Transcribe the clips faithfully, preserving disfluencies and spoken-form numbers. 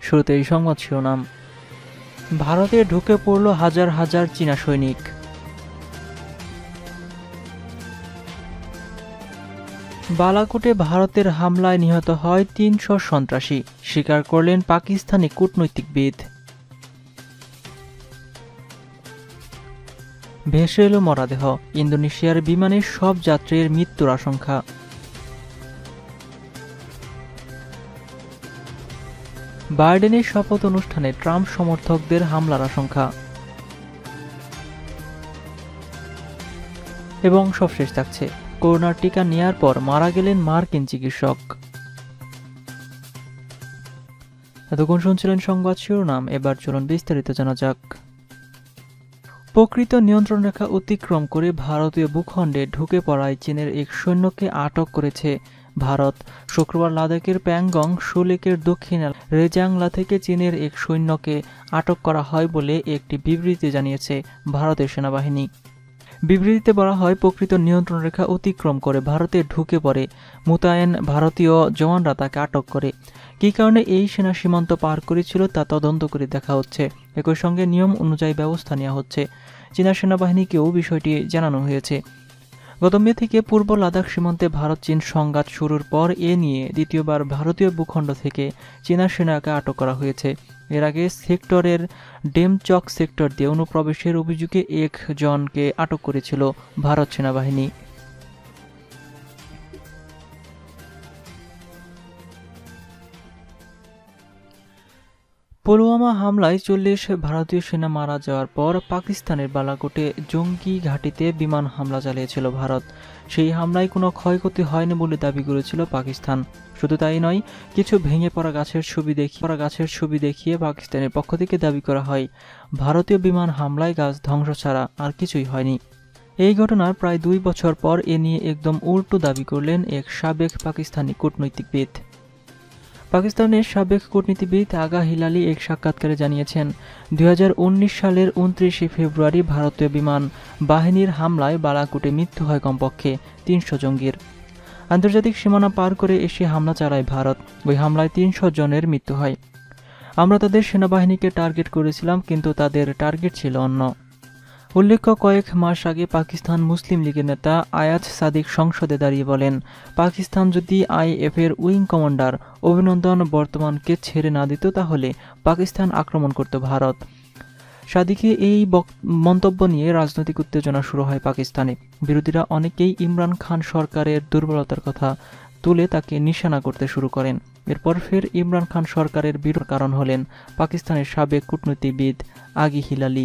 শুরুতেই সংবাদ শিরোনাম। ভারতে ঢুকে পড়ল হাজার হাজার চীনা সৈনিক। বালাকোটে ভারতের হামলায় নিহত হয় তিনশো সন্ত্রাসী, স্বীকার করলেন পাকিস্তানি কূটনৈতিকবিদ। ভেসে এলো মরদেহ, ইন্দোনেশিয়ার বিমানের সব যাত্রীর মৃত্যুর আশঙ্কা। বাইডেনের শপথ অনুষ্ঠানে ট্রাম্প সমর্থকদের হামলার আশঙ্কা। এবং সবশেষ থাকছে, করোনার টিকা নেয়ার পর মারা গেলেন মার্কিন চিকিৎসক। এতক্ষণ শুনছিলেন সংবাদ শিরোনাম, এবার চলুন বিস্তারিত জানা যাক। প্রকৃত নিয়ন্ত্রণ রেখা অতিক্রম করে ভারতীয় ভূখণ্ডে ঢুকে পড়ায় চীনের এক সৈন্যকে আটক করেছে ভারত। শুক্রবার লাদাখের প্যাংগং সুলেকের দক্ষিণে রেজাংলা থেকে চীনের এক সৈন্যকে আটক করা হয় বলে একটি বিবৃতি জানিয়েছে ভারতের সেনাবাহিনী। বিবৃতিতে বলা হয়, প্রকৃত নিয়ন্ত্রণ রেখা অতিক্রম করে ভারতে ঢুকে পড়ে মোতায়েন ভারতীয় জওয়ানরা তাকে আটক করে। কী কারণে এই সেনা সীমান্ত পার করেছিল তা তদন্ত করে দেখা হচ্ছে। একই সঙ্গে নিয়ম অনুযায়ী ব্যবস্থা নেওয়া হচ্ছে। চীনা সেনাবাহিনীকেও বিষয়টি জানানো হয়েছে। গত মে থেকে পূর্ব লাদাখ সীমান্তে ভারত চীন সংঘাত শুরুর পর এ নিয়ে দ্বিতীয়বার ভারতীয় ভূখণ্ড থেকে চীনা সেনাকে আটক করা হয়েছে। এর আগে সেক্টরের ডেমচক সেক্টর দিয়ে অনুপ্রবেশের অভিযোগে এক জনকে আটক করেছিল ভারত সেনাবাহিনী। পুলওয়ামা হামলায় চল্লিশ ভারতীয় সেনা মারা যাওয়ার পর পাকিস্তানের বালাকোটে জঙ্গি ঘাঁটিতে বিমান হামলা চালিয়েছিল ভারত। সেই হামলায় কোনো ক্ষয়ক্ষতি হয়নি বলে দাবি করেছিল পাকিস্তান। শুধু তাই নয়, কিছু ভেঙে পড়া গাছের ছবি দেখিয়ে পড়া গাছের ছবি দেখিয়ে পাকিস্তানের পক্ষ থেকে দাবি করা হয়, ভারতীয় বিমান হামলায় গাছ ধ্বংস ছাড়া আর কিছুই হয়নি। এই ঘটনার প্রায় দুই বছর পর এ নিয়ে একদম উল্টো দাবি করলেন এক সাবেক পাকিস্তানি কূটনৈতিকবিদ। পাকিস্তানের সাবেক কূটনীতিবিদ আগা হিলালি এক সাক্ষাৎকারে জানিয়েছেন, দুই হাজার উনিশ সালের উনত্রিশে ফেব্রুয়ারি ভারতীয় বিমান বাহিনীর হামলায় বালাকোটে মৃত্যু হয় কমপক্ষে তিনশো জঙ্গির। আন্তর্জাতিক সীমানা পার করে এসে হামলা চালায় ভারত। ওই হামলায় তিনশো জনের মৃত্যু হয়। আমরা তাদের সেনাবাহিনীকে টার্গেট করেছিলাম, কিন্তু তাদের টার্গেট ছিল অন্য। উল্লেখ্য, কয়েক মাস আগে পাকিস্তান মুসলিম লীগের নেতা আয়াজ সাদিক সংসদে দাঁড়িয়ে বলেন, পাকিস্তান যদি আইএফ এর উইং কমান্ডার অভিনন্দন বর্তমানকে ছেড়ে না দিত তাহলে পাকিস্তান আক্রমণ করত ভারত। সাদিকের এই মন্তব্য নিয়ে রাজনৈতিক উত্তেজনা শুরু হয় পাকিস্তানে। বিরোধীরা অনেকেই ইমরান খান সরকারের দুর্বলতার কথা তুলে তাকে নিশানা করতে শুরু করেন। এরপর ফের ইমরান খান সরকারের বিরোধ কারণ হলেন পাকিস্তানের সাবেক কূটনীতিবিদ আগি হিলালি।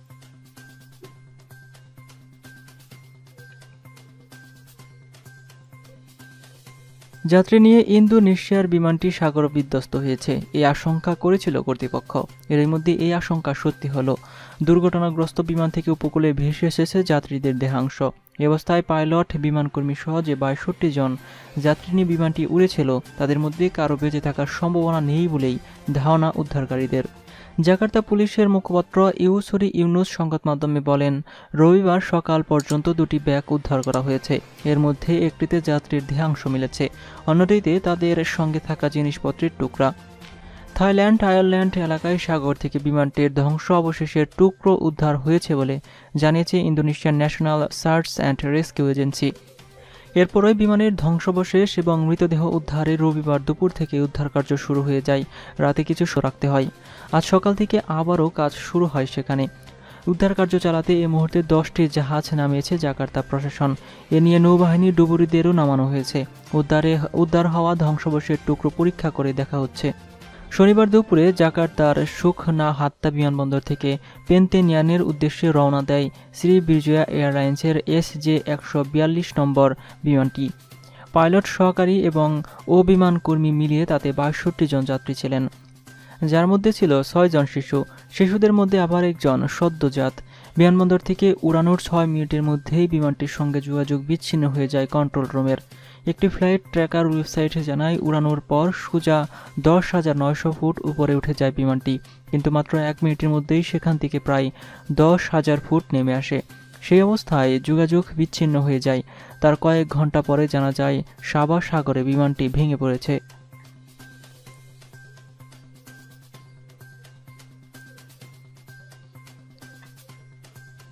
যাত্রী নিয়ে ইন্দোনেশিয়ার বিমানটি সাগর বিধ্বস্ত হয়েছে, এই আশঙ্কা করেছিল কর্তৃপক্ষ। এর মধ্যে এই আশঙ্কা সত্যি হলো। দুর্ঘটনাগ্রস্ত বিমান থেকে উপকূলে ভেসে এসেছে যাত্রীদের দেহাংশ। এ অবস্থায় পাইলট, বিমানকর্মী সহ যে বাইষট্টি জন যাত্রী নিয়ে বিমানটি উড়েছিল তাদের মধ্যে কারো বেঁচে থাকার সম্ভাবনা নেই বলেই ধারণা উদ্ধারকারীদের। জাকার্তা পুলিশের মুখপাত্র ইউসুরি ইউনুস সংবাদ মাধ্যমে বলেন, রবিবার সকাল পর্যন্ত দুটি ব্যাগ উদ্ধার করা হয়েছে। এর মধ্যে একটিতে যাত্রীর দেহাংশ মিলেছে, অন্যটিতে তাদের সঙ্গে থাকা জিনিসপত্রের টুকরা। থাইল্যান্ড আয়ারল্যান্ড এলাকায় সাগর থেকে বিমানটির ধ্বংস অবশেষের টুকরো উদ্ধার হয়েছে বলে জানিয়েছে ইন্দোনেশিয়ার national search and rescue agency. এরপরই বিমানের ধ্বংসাবশেষ এবং মৃতদেহ উদ্ধারে রবিবার দুপুর থেকে উদ্ধার কার্য শুরু হয়ে যায়। রাতে কিছু শো রাখতে হয়। আজ সকাল থেকে আবারও কাজ শুরু হয় সেখানে। উদ্ধার কার্য চালাতে এই মুহূর্তে দশটি জাহাজ নামিয়েছে জাকার্তা প্রশাসন। এ নিয়ে নৌবাহিনীর ডুবুরিদেরও নামানো হয়েছে। উদ্ধারে উদ্ধার হওয়া ধ্বংসাবশেষের টুকরো পরীক্ষা করে দেখা হচ্ছে। শনিবার দুপুরে জাকার্তার সুখনা হাত্তা বিমানবন্দর থেকে পেন্তেনিয়ানের উদ্দেশ্যে রওনা দেয় শ্রীবিজয়া এয়ারলাইন্সের এস জে একশো বিয়াল্লিশ নম্বর বিমানটি। পাইলট, সহকারী এবং ও বিমানকর্মী মিলিয়ে তাতে বাষট্টি জন যাত্রী ছিলেন, যার মধ্যে ছিল ছয় জন শিশু। শিশুদের মধ্যে আবার একজন সদ্যজাত। বিমানবন্দর থেকে উড়ানোর ছয় মিনিটের মধ্যেই বিমানটির সঙ্গে যোগাযোগ বিচ্ছিন্ন হয়ে যায় কন্ট্রোল রুমের। একটি ফ্লাইট ট্র্যাকার ওয়েবসাইটে জানায়, উড়ানোর পর সোজা দশ হাজার নয়শো ফুট উপরে উঠে যায় বিমানটি, কিন্তু মাত্র এক মিনিটের মধ্যেই সেখান থেকে প্রায় দশ হাজার ফুট নেমে আসে। সেই অবস্থায় যোগাযোগ বিচ্ছিন্ন হয়ে যায়। তার কয়েক ঘন্টা পরে জানা যায় সাবা সাগরে বিমানটি ভেঙে পড়েছে।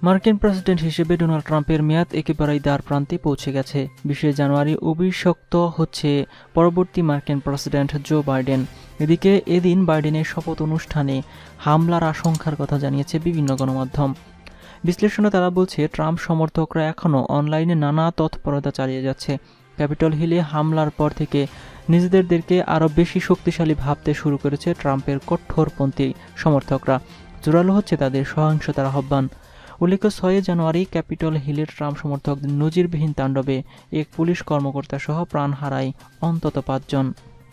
মার্কিন প্রেসিডেন্ট হিসেবে ডোনাল্ড ট্রাম্পের মেয়াদ একেবারেই দ্বার প্রান্তে পৌঁছে গেছে। বিশে জানুয়ারি অভিষিক্ত হচ্ছে পরবর্তী মার্কিন প্রেসিডেন্ট জো বাইডেন। এদিকে এদিন বাইডেনের শপথ অনুষ্ঠানে হামলার আশঙ্কার কথা জানিয়েছে বিভিন্ন গণমাধ্যম। বিশ্লেষণে তারা বলছে, ট্রাম্প সমর্থকরা এখনও অনলাইনে নানা তৎপরতা চালিয়ে যাচ্ছে। ক্যাপিটল হিলে হামলার পর থেকে নিজেদেরকে আরও বেশি শক্তিশালী ভাবতে শুরু করেছে ট্রাম্পের কঠোরপন্থী সমর্থকরা। জোরালো হচ্ছে তাদের সহিংসতার আহ্বান। উল্লেখ্য, ছয় জানুয়ারি ক্যাপিটল হিলের ট্রাম্প সমর্থকদের নজিরবিহীন তাণ্ডবে এক পুলিশ কর্মকর্তা সহ প্রাণ হারায় অন্তত পাঁচজন।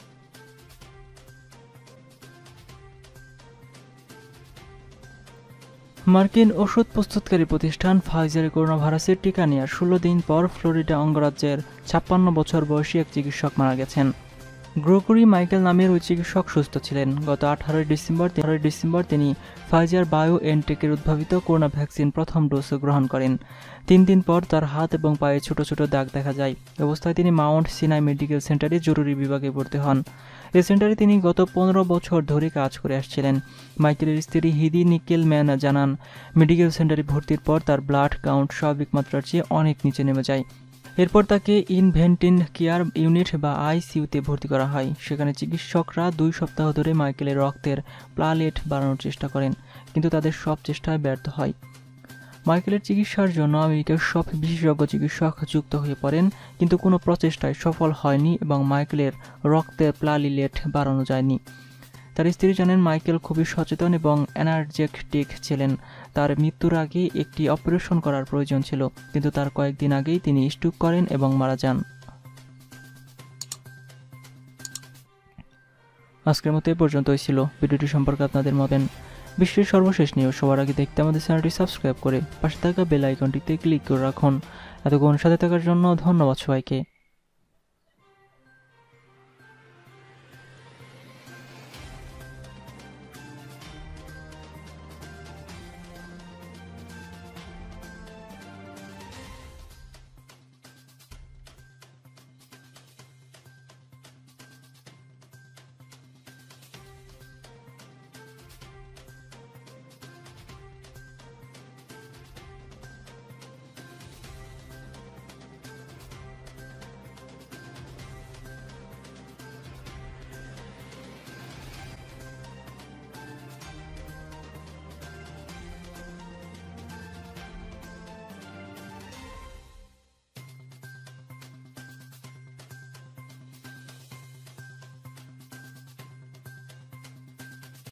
মার্কিন ওষুধ প্রস্তুতকারী প্রতিষ্ঠান ফাইজারে করোনা ভাইরাসের টিকা নেওয়ার ষোলো দিন পর ফ্লোরিডা অঙ্গরাজ্যের ছাপ্পান্ন বছর বয়সী এক চিকিৎসক মারা গেছেন। গ্রেগরি মাইকেল নামের ওই চিকিৎসক সুস্থ ছিলেন। গত আঠারোই ডিসেম্বর তেরোই ডিসেম্বর তিনি ফাইজার বায়ো এনটেকের উদ্ভাবিত করোনা ভ্যাকসিন প্রথম ডোজ গ্রহণ করেন। তিন দিন পর তার হাত এবং পায়ে ছোট ছোট দাগ দেখা যায়। অবস্থায় তিনি মাউন্ট সিনাই মেডিকেল সেন্টারে জরুরি বিভাগে ভর্তি হন। এই সেন্টারে তিনি গত পনেরো বছর ধরে কাজ করে আসছিলেন। মাইকেলের স্ত্রী হিদি নিকেলম্যান জানান, মেডিকেল সেন্টারে ভর্তির পর তার ব্লাড কাউন্ট স্বাভাবিক মাত্রার চেয়ে অনেক নিচে নেমে যায়। এরপর তাকে ইনভেন্টিভ কেয়ার ইউনিট বা আইসিইউতে ভর্তি করা হয়। সেখানে চিকিৎসকরা দুই সপ্তাহ ধরে মাইকেলের রক্তের প্লালেট বাড়ানোর চেষ্টা করেন, কিন্তু তাদের সব চেষ্টায় ব্যর্থ হয়। মাইকেলের চিকিৎসার জন্য আমেরিকার সব বিশেষজ্ঞ চিকিৎসক যুক্ত হয়ে পড়েন, কিন্তু কোনো প্রচেষ্টায় সফল হয়নি এবং মাইকেলের রক্তের প্লালিলেট বাড়ানো যায়নি। তার স্ত্রী জানেন, মাইকেল খুবই সচেতন এবং এনার্জেটিক ছিলেন। তার মৃত্যুর আগে একটি অপারেশন করার প্রয়োজন ছিল, কিন্তু তার কয়েকদিন আগেই তিনি স্ট্রোক করেন এবং মারা যান। আজকের মতো এ পর্যন্তই ছিল। ভিডিওটি সম্পর্কে আপনাদের মতামত বিশ্বের সর্বশেষ নিউজ সবার আগে দেখতে আমাদের চ্যানেলটি সাবস্ক্রাইব করে পাশে থাকা বেল আইকনটিতে ক্লিক করে রাখুন। এতক্ষণ সাথে থাকার জন্য ধন্যবাদ সবাইকে।